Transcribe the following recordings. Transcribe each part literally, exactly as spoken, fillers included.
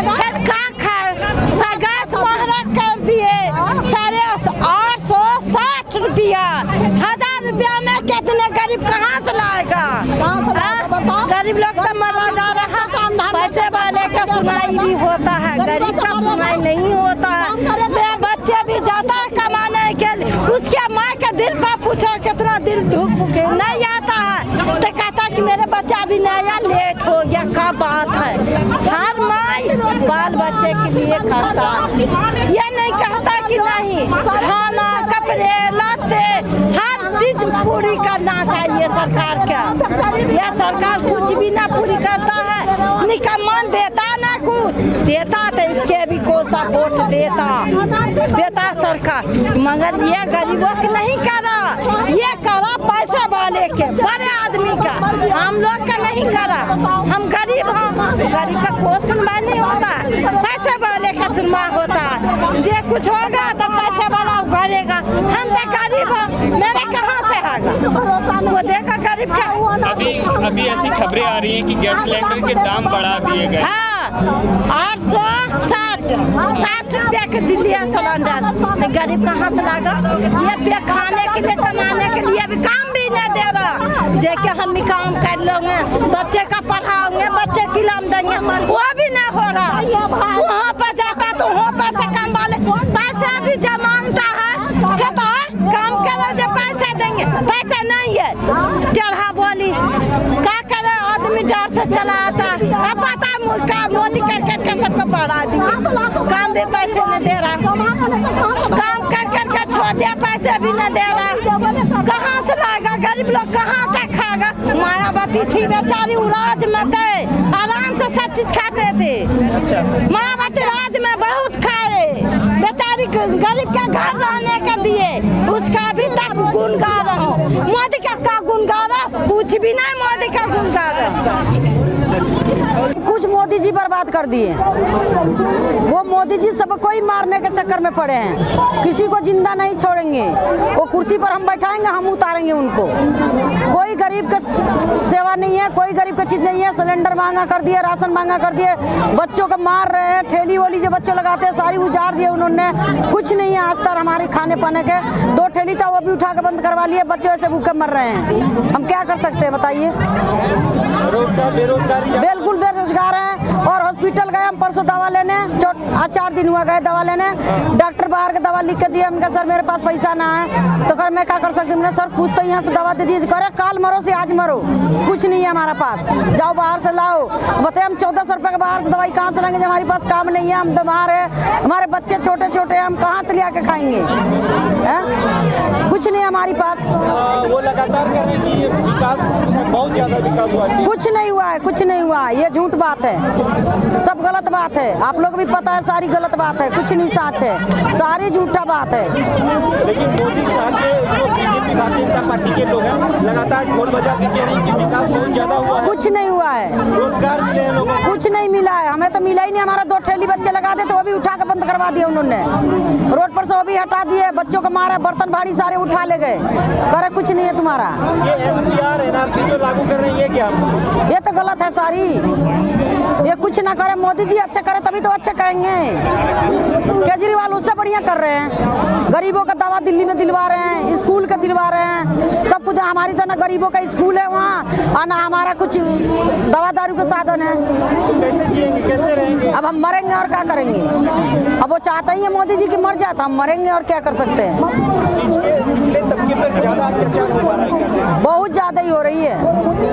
Gas महंगा कर दिए साढ़े आठ सौ साठ रुपया, हजार रुपया में कितने गरीब कहाँ से लाएगा? गरीब लोग तो मरा जा रहा। पैसे वाले का सुनाई भी होता है, गरीब का सुनाई नहीं होता है। मेरे बच्चे भी जाता है कमाने के लिए, उसके माँ के दिल पर पूछो कितना दिल धुक के नहीं आता है, तो कहता कि मेरे बच्चा भी नया लेट हो गया। क्या बात है? हर माई बाल बच्चे के लिए करता, ये नहीं कहता कि नहीं। खाना, कपड़े, लत्ते, हर चीज पूरी करना चाहिए सरकार का। यह सरकार कुछ भी ना पूरी करता है, निकम्मा देता ना कुछ देता, तो इसके भी कोसा वोट देता देता सरकार, मगर ये गरीबों के नहीं करा, ये करा पैसे वाले के, बड़े आदमी का, हम लोग का नहीं करा। हम गरीब हम गरीब का कोई सुनवाई नहीं होता, पैसे वाले का सुनवाई होता है। जे कुछ होगा तो पैसे वाला करेगा, हम तो गरीब हैं, मेरे कहाँ से आएगा वो देगा गरीब का। अभी अभी ऐसी खबरें आ रही हैं कि गैस सिलेंडर के दाम बढ़ा दिए गए। हाँ, आठ सौ साठ साठ रुपया के दिल्ली सिलेंडर, तो गरीब कहाँ से लाएगा? ये पे खाने के लिए, कमाने के लिए भी काम भी नहीं दे रहा। जे के हम भी काम कर लेंगे, बच्चे का पढ़ाओगे, बच्चे की लाम देंगे, वो भी नहीं हो रहा। वहाँ पर जाता तो वहाँ पैसे कम वाले पैसे भी जब मांगता है, कहता है काम करो जो पैसे देंगे, पैसे नहीं है, चढ़ा बोली क्या करे आदमी डर से चला आता। अब पता है मोदी कर कर के सबको बढ़ा दिए, काम भी पैसे नहीं दे रहा, काम कर कर के छोड़ दिया, पैसे भी नहीं दे रहा। कहाँ से लाएगा गरीब लोग, कहाँ से खाएगा? मायावती थी बेचारी, राज में थे, आराम से सब चीज खाते थे। मायावती राज में बहुत खाए, बेचारी गरीब के घर रहने के दिए, उसका भी तक गुण गा रहा हूँ। मोदी का क्या गुण गा रहा? कुछ भी नहीं मोदी का गुण गा रहा। कुछ मोदी जी बर्बाद कर दिए, वो मोदी जी सबको ही मारने के चक्कर में पड़े हैं, किसी को जिंदा नहीं छोड़ेंगे। वो कुर्सी पर हम बैठाएंगे, हम उतारेंगे उनको। कोई गरीब का सेवा नहीं है, कोई गरीब का चीज नहीं है। सिलेंडर महंगा कर दिए, राशन महंगा कर दिए, बच्चों को मार रहे हैं, ठेली वोली जो बच्चों लगाते हैं सारी उजाड़ दिए उन्होंने। कुछ नहीं है आज तक हमारे खाने पाने के। दो ठेली था वो भी उठा के बंद करवा लिए, बच्चे ऐसे भूखे मर रहे हैं। हम क्या कर सकते हैं बताइए? रोजगार बेरोजगारी बिल्कुल बेरोजगार है। और हॉस्पिटल गए हम परसों दवा लेने, आज चार दिन हुआ गए दवा लेने, डॉक्टर बाहर के दवा लिख के दिए। हमने सर मेरे पास पैसा ना है, तो कर मैं क्या कर सकती हूँ? सर कुछ तो यहाँ से दवा दे दीजिए। करे काल मरो से आज मरो, कुछ नहीं है हमारे पास, जाओ बाहर से लाओ। बताइए हम चौदह सौ रुपये के बाहर से दवाई कहाँ से लेंगे जब हमारे पास काम नहीं है? हम बीमार है, हमारे बच्चे छोटे छोटे हैं, हम कहाँ से ले आके खाएंगे? है कुछ नहीं हमारे पास। वो लगातार कह रहे हैं कि विकास बहुत ज्यादा विकास हुआ है। कुछ नहीं हुआ है, कुछ नहीं हुआ है, ये झूठ बात है, सब गलत बात है। आप लोग भी पता है सारी गलत बात है, कुछ नहीं सच है, सारी झूठा बात है। लेकिन मोदी शाह के जो बीजेपी भारतीय जनता पार्टी के लोग हैं लगातार ढोल बजा के कह रहे हैं कि विकास बहुत ज्यादा हुआ है। कुछ नहीं हुआ है, रोजगार मिले हैं लोगों को, कुछ नहीं मिला है, हमें तो मिला ही नहीं। हमारा दो ठेली बच्चे लगा दे तो वो भी उठा के बंद करवा दिए उन्होंने, रोड पर से वो भी हटा दिए, बच्चों को मारा, बर्तन भारी सारे उठा ले गए, करे कुछ नहीं है तुम्हारा। ये एनपीआर एनआरसी जो लागू कर रही है क्या? ये तो गलत है सारी, ये कुछ ना करे। मोदी जी अच्छे करे तभी तो अच्छे कहेंगे। केजरीवाल उससे बढ़िया कर रहे हैं, गरीबों का दवा दिल्ली में दिलवा रहे हैं, स्कूल का दिलवा रहे हैं, सब कुछ। हमारी तो ना गरीबों का स्कूल है वहाँ, और ना हमारा कुछ दवा दारू का साधन है। तो कैसे जिएंगे, कैसे रहेंगे? अब हम मरेंगे और क्या करेंगे? अब वो चाहते ही है मोदी जी की मर जाए, तो हम मरेंगे और क्या कर सकते हैं? पिछले पिछले तबके पर ज्यादा अत्याचार हो पा रहा है क्या? बहुत ज्यादा ही हो रही है।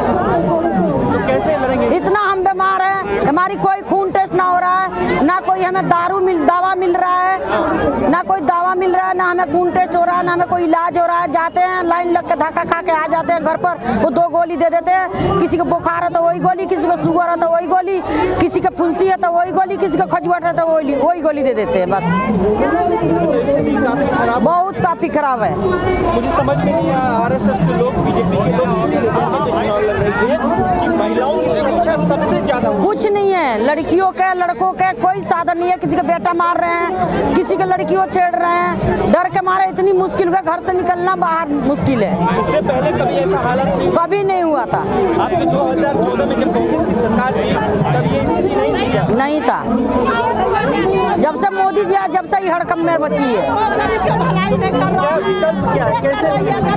तो कैसे लड़ेंगे? इतना हम बीमार हैं, हमारी कोई खून टेस्ट ना हो रहा है, ना कोई हमें दारू मिल दवा मिल रहा है, ना कोई दवा मिल रहा है, ना हमें खून टेस्ट हो रहा है, ना हमें कोई इलाज हो रहा है। जाते हैं लाइन लग के धक्का खा के आ जाते हैं घर पर, वो दो गोली दे देते हैं। किसी को बुखार है तो वही गोली, किसी को शुगर है तो वही गोली, किसी को फुंसी है तो वही गोली, किसी को खजुआट है तो वही वही गोली दे देते हैं बस। तो स्थिति काफी खराब, बहुत काफी खराब है। मुझे समझ में नहीं आया, आरएसएस के लोग, बीजेपी के लोग इसलिए चुनाव लड़ रहे थे कि महिलाओं की सुरक्षा सबसे ज्यादा। कुछ नहीं है, लड़कियों के लड़कों के कोई कोई साधन नहीं है। किसी का बेटा मार रहे हैं, किसी के लड़कियों छेड़ रहे हैं, डर के मारे इतनी मुश्किल है, घर से निकलना बाहर मुश्किल है। इससे पहले कभी ऐसा हालत नहीं कभी नहीं हुआ था। आपके दो हज़ार चौदह में जब कांग्रेस की सरकार थी तब ये स्थिति नहीं थी क्या? नहीं था। जब से मोदी जी आए, जब से ही हड़कंप में बची है। क्या विकल्प क्या है, कैसे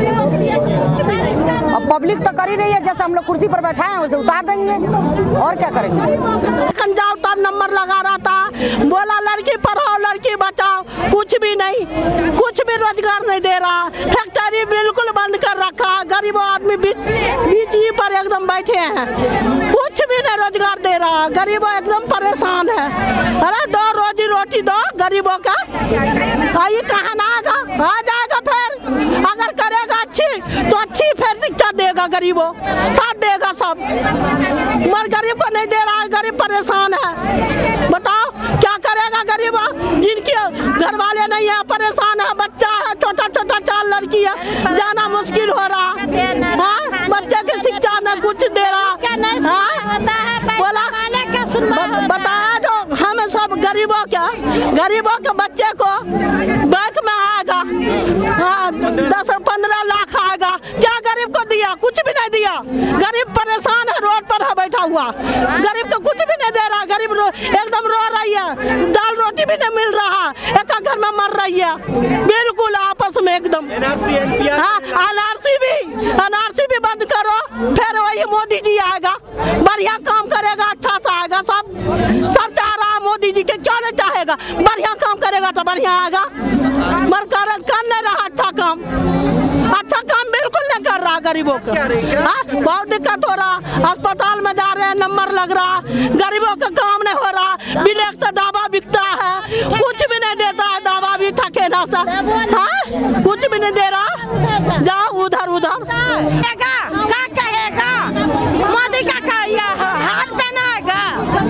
अब पब्लिक तो कर ही रही है, जैसे हम लोग कुर्सी पर बैठा है वैसे उतार देंगे, और क्या करेंगे। कंजाउटर नंबर लगा रहा था, बोला लड़की पढ़ाओ लड़की बचाओ, कुछ भी नहीं, कुछ भी रोजगार नहीं दे रहा। फैक्ट्री बिल्कुल बंद कर रखा, गरीब आदमी बीच बीच ही पर एकदम बैठे हैं, कुछ भी नहीं रोजगार दे रहा, गरीब एकदम परेशान है। अरे दो रोजी रोटी दो गरीबों का, ये कहाँ ना आएगा, आ जाएगा फिर। अगर करेगा अच्छी तो अच्छी फिर शिक्षा देगा, गरीबों साथ देगा सब, मगर गरीब को नहीं दे रहा है, गरीब परेशान है। बताओ क्या करेगा गरीब, जिनके घर वाले नहीं है, परेशान है, बच्चा है, छोटा छोटा चार लड़की है, जाना मुश्किल हो रहा है, बच्चे की शिक्षा न कुछ दे रहा। बोला बताया जो हमें सब गरीबों के गरीबों के बच्चे को बैंक में आएगा, हाँ, दस पंद्रह लाख आएगा, क्या गरीब को दिया? कुछ भी नहीं दिया। गरीब परेशान है, रोड पर है बैठा हुआ, गरीब को कुछ भी नहीं दे रहा, गरीब रो, एकदम रो रही है, दाल रोटी भी नहीं मिल रहा, एक घर में मर रही है, बिल्कुल आपस में एकदम। एनआरसी एनपीआर हाँ, एनआरसी भी एनआरसी भी बंद करो, फिर वही मोदी जी आएगा, बढ़िया काम करेगा, अच्छा सा आएगा। सब सब चाह रहा मोदी जी के, क्यों नहीं चाहेगा? बढ़िया काम करेगा तो बढ़िया आएगा, मर कर कर नहीं रहा अच्छा काम, अच्छा काम बिल्कुल नहीं कर रहा गरीबों को। हाँ, बहुत दिक्कत हो रहा, अस्पताल में जा रहे हैं, नंबर लग रहा, गरीबों का काम नहीं हो रहा, बिलेक से दवा बिकता है, कुछ भी नहीं देता है, दवा भी ठके ना सा, हाँ, कुछ भी नहीं दे रहा। जाओ उधर उधर क्या कहेगा मोदी का, हाल पहनाएगा,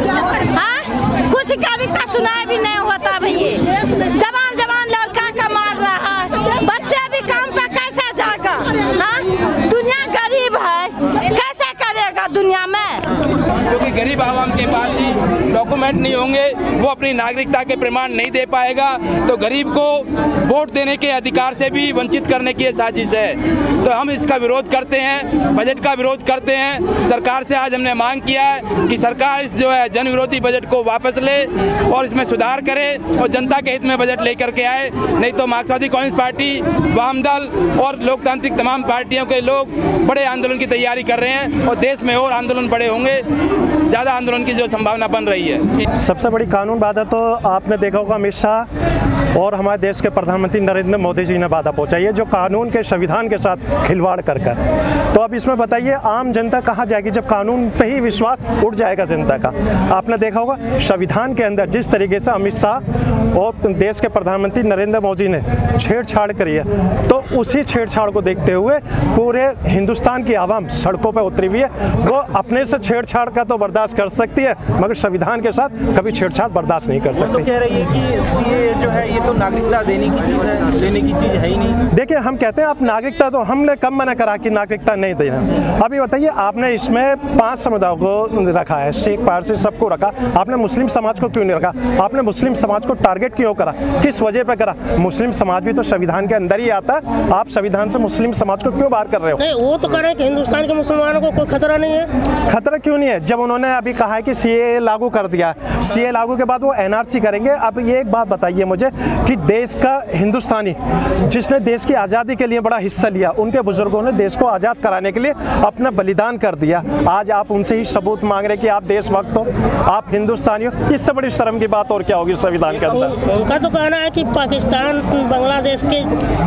हाँ, कुछ गरीब का सुनाई भी नहीं होता भैया, जवान जवान लड़का का मार रहा है, बच्चे भी काम पे कैसे जाएगा, हाँ, दुनिया गरीब है, कैसे करेगा दुनिया में। क्योंकि गरीब आवाम के पास ही डॉक्यूमेंट नहीं होंगे, वो अपनी नागरिकता के प्रमाण नहीं दे पाएगा, तो गरीब को वोट देने के अधिकार से भी वंचित करने की साजिश है। तो हम इसका विरोध करते हैं, बजट का विरोध करते हैं। सरकार से आज हमने मांग किया है कि सरकार इस जो है जन विरोधी बजट को वापस ले और इसमें सुधार करे और जनता के हित में बजट लेकर के आए, नहीं तो मार्क्सवादी कम्युनिस्ट पार्टी, वाम दल और लोकतांत्रिक तमाम पार्टियों के लोग बड़े आंदोलन की तैयारी कर रहे हैं और देश में और आंदोलन बड़े होंगे, ज़्यादा आंदोलन की जो संभावना बन रही है। सबसे बड़ी कानून बाधा तो आपने देखा होगा अमित शाह और हमारे देश के प्रधानमंत्री नरेंद्र मोदी जी ने बाधा पहुंचाई है, जो कानून के संविधान के साथ खिलवाड़ कर कर। तो अब इसमें बताइए आम जनता कहाँ जाएगी जब कानून पे ही विश्वास उठ जाएगा जनता का। आपने देखा होगा संविधान के अंदर जिस तरीके से अमित शाह और देश के प्रधानमंत्री नरेंद्र मोदी ने छेड़छाड़ करी है, तो उसी छेड़छाड़ को देखते हुए पूरे हिंदुस्तान की आवाम सड़कों पर उतरी हुई है। वो अपने से छेड़छाड़ का तो बर्दाश्त कर सकती है, मगर संविधान के साथ कभी छेड़छाड़ बर्दाश्त नहीं कर सकती। तो कह रही है कि सीए जो है ये तो नागरिकता देने की चीज़ है, लेने की चीज़ है ही नहीं। देखिए हम कहते हैं आप नागरिकता, तो हमने कब मना करा कि नागरिकता नहीं देना। अभी बताइए आपने इसमें पांच समुदायों को रखा है, सिख पारसी सबको रखा, आपने मुस्लिम समाज को क्यों नहीं रखा? आपने मुस्लिम समाज को टारगेट क्यों करा, किस वजह पर करा? मुस्लिम समाज भी तो संविधान के अंदर ही आता है, आप संविधान से मुस्लिम समाज को क्यों बाहर कर रहे हो? नहीं, वो तो कह रहे हैं कि हिंदुस्तान के मुसलमानों को कोई खतरा नहीं है। खतरा क्यों नहीं है जब उन्होंने अभी कहा है कि सीए लागू कर दिया, सीए लागू के बाद वो एनआरसी करेंगे। अब ये एक बात बताइए मुझे कि देश का हिंदुस्तानी जिसने देश की आज़ादी के लिए बड़ा हिस्सा लिया, उनके बुजुर्गों ने देश को आज़ाद कराने के लिए अपना बलिदान कर दिया, आज आप उनसे ही सबूत मांग रहे कि आप देशभक्त हो, आप हिंदुस्तानी हो। इससे बड़ी शर्म की बात और क्या होगी संविधान के अंदर? उनका तो कहना है कि पाकिस्तान बांग्लादेश के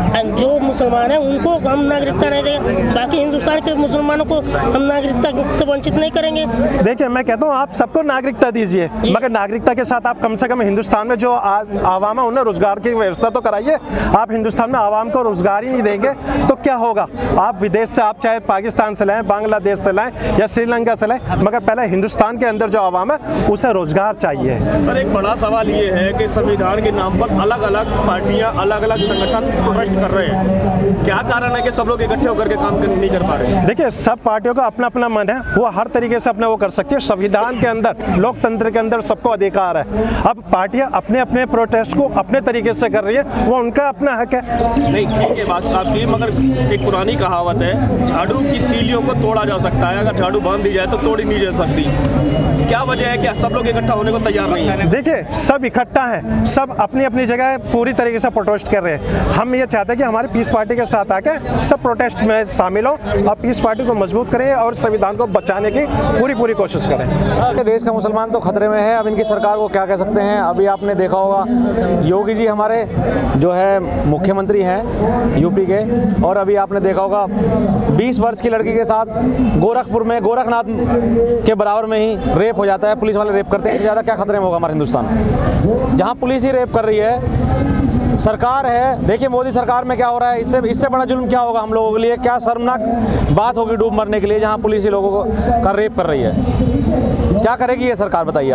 जो मुसलमान हैं उनको हम नागरिकता नहीं देंगे, बाकी हिंदुस्तान के मुसलमानों को हम नागरिकता से वंचित नहीं करेंगे। देखिए मैं कहता हूँ आप सबको नागरिकता दीजिए, मगर नागरिकता के साथ आप कम से कम हिंदुस्तान में जो आवाम है उन्हें रोजगार की व्यवस्था तो कराइए। आप हिंदुस्तान में आवाम को रोजगार ही नहीं देंगे तो क्या होगा? आप विदेश से, आप चाहे पाकिस्तान से लाएं, बांग्लादेश से लाएं या श्रीलंका से लाएं, मगर पहले हिंदुस्तान के अंदर जो आवाम है उसे रोजगार चाहिए। सर, एक बड़ा सवाल ये है कि संविधान के नाम पर अलग अलग पार्टियां, अलग अलग संगठन प्रोटेस्ट कर रहे हैं। क्या कारण है कि सब लोग इकट्ठे होकर के काम नहीं कर पा रहे हैं? देखिए, सब पार्टियों का अपना अपना मन है, वो हर तरीके से अपने वो कर सकती है। संविधान के अंदर, लोकतंत्र के अंदर सबको अधिकार है। अब पार्टियां अपने अपने प्रोटेस्ट को अपने तरीके से कर रही है, वो उनका अपना हक है। नहीं, ठीक है बात आपकी, मगर एक पुरानी कहावत है, झाड़ू की तीलियों को तोड़ा जा सकता है, अगर झाड़ू बांध दी जाए तो तोड़ी नहीं जा सकती। क्या वजह है कि सब लोग इकट्ठा होने को तैयार नहीं है? देखिए, सब इकट्ठा है, सब अपनी अपनी जगह पूरी तरीके से प्रोटेस्ट कर रहे हैं। हम ये चाहते हैं कि हमारी पीस पार्टी के साथ आके सब प्रोटेस्ट में शामिल हो और पीस पार्टी को मजबूत करें और संविधान को बचाने की पूरी पूरी कोशिश करें। देश का मुसलमान तो खतरे में है, अब इनकी सरकार को क्या कह सकते हैं। अभी आपने देखा होगा योगी जी हमारे जो है मुख्यमंत्री हैं यूपी के, और अभी आपने देखा होगा बीस वर्ष की लड़की के साथ गोरखपुर में, गोरखनाथ के बराबर में ही रेप हो जाता है, पुलिस वाले रेप करते हैं। इससे ज़्यादा क्या खतरे में होगा हमारा हिंदुस्तान, जहाँ पुलिस ही रेप कर रही है, सरकार है। देखिए मोदी सरकार में क्या हो रहा है, इससे इससे बड़ा जुल्म क्या होगा हम लोगों के लिए? क्या शर्मनाक बात होगी डूब मरने के लिए, जहाँ पुलिस ही लोगों को का रेप कर रही है। क्या करेगी ये सरकार, बताइए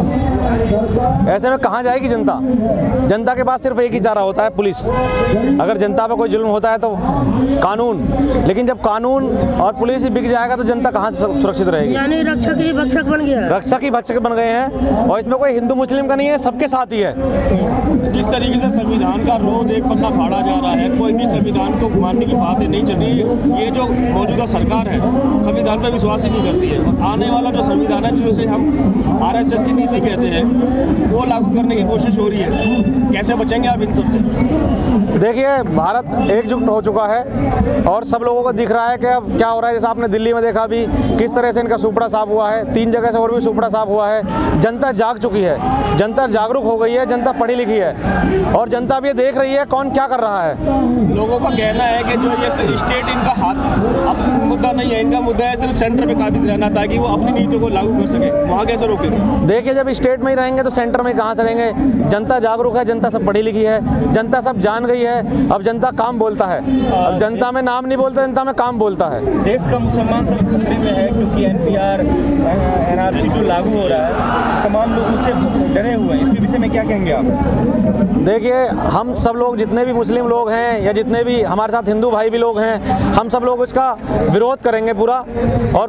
आप? ऐसे में कहाँ जाएगी जनता? जनता के पास सिर्फ एक ही चारा होता है, पुलिस। अगर जनता पे कोई जुल्म होता है तो कानून, लेकिन जब कानून और पुलिस ही बिक जाएगा तो जनता कहाँ से सुरक्षित रहेगी? यानी रक्षक ही भक्षक बन गया, रक्षक ही भक्षक बन गए हैं। और इसमें कोई हिंदू मुस्लिम का नहीं है, सबके साथ ही है। जिस तरीके से संविधान का रोज एक पन्ना फाड़ा जा रहा है, कोई भी संविधान को मानने की बातें नहीं चल रही। ये जो मौजूदा सरकार है संविधान पर विश्वास ही नहीं करती है, और आने वाला जो संविधान है जिसे हम आर एस एस की नीति कहते हैं, वो लागू करने की कोशिश हो रही है। कैसे बचेंगे आप इन सबसे? देखिए, भारत एकजुट हो चुका है और सब लोगों को दिख रहा है कि अब क्या हो रहा है। जैसे आपने दिल्ली में देखा भी किस तरह से इनका सुपड़ा साफ हुआ है, तीन जगह से और भी सुपड़ा साफ हुआ है। जनता जाग चुकी है, जनता जागरूक हो गई है, जनता पढ़ी लिखी है और जनता भी ये देख रही है कौन क्या कर रहा है। लोगों का कहना है कि जो ये स्टेट इनका हाथ अब मुद्दा नहीं है, इनका मुद्दा है सिर्फ सेंटर पे काबिज रहना ताकि वो अपनी नीतियों को लागू कर सके। वहाँ कैसे रोकेंगे? देखिए, जब स्टेट में ही रहेंगे तो सेंटर में कहाँ से रहेंगे? जनता जागरूक है, जनता सब पढ़ी लिखी है, जनता सब जान गई है। अब जनता काम बोलता है, अब जनता में नाम नहीं बोलता, जनता में काम बोलता है। देश का मुसलमान सर खतरे में है क्योंकि N P R N R C जो लागू हो रहा है, तमाम लोग उससे डरे हुए हैं। इसके विषय में क्या कहेंगे आप? देखिए, हम सब लोग जितने भी मुस्लिम लोग हैं या जितने भी हमारे साथ हिंदू भाई भी लोग हैं, हम सब लोग इसका विरोध करेंगे पूरा, और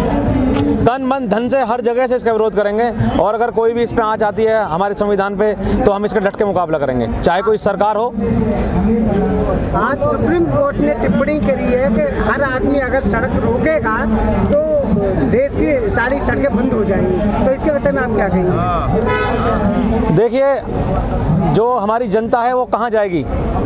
तन मन धन से हर जगह से इसका विरोध करेंगे। और अगर कोई भी इस पे आँच आती है हमारे संविधान पे तो हम इसका डट के मुकाबला करेंगे, चाहे कोई सरकार हो। आज सुप्रीम कोर्ट ने टिप्पणी करी है कि हर आदमी अगर सड़क रोकेगा तो देश की सारी सड़कें बंद हो जाएंगी, तो इसके विषय में आप क्या कहेंगे? देखिए, जो हमारी जनता है वो कहाँ जाएगी?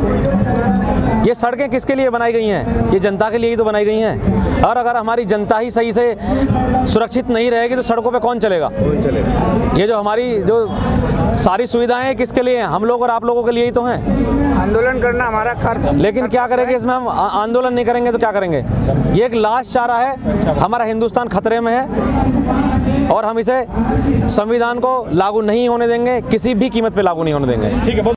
ये सड़कें किसके लिए बनाई गई हैं? ये जनता के लिए ही तो बनाई गई हैं। और अगर हमारी जनता ही सही से सुरक्षित नहीं रहेगी तो सड़कों पे कौन चलेगा? कौन चलेगा? ये जो हमारी जो सारी सुविधाएं किसके लिए हैं? हम लोग और आप लोगों के लिए ही तो हैं। आंदोलन करना हमारा खर्च, लेकिन क्या करेंगे इसमें? हम आंदोलन नहीं करेंगे तो क्या करेंगे? ये एक लास्ट चारा है। हमारा हिंदुस्तान खतरे में है और हम इसे संविधान को लागू नहीं होने देंगे, किसी भी कीमत पे लागू नहीं होने देंगे। ठीक है।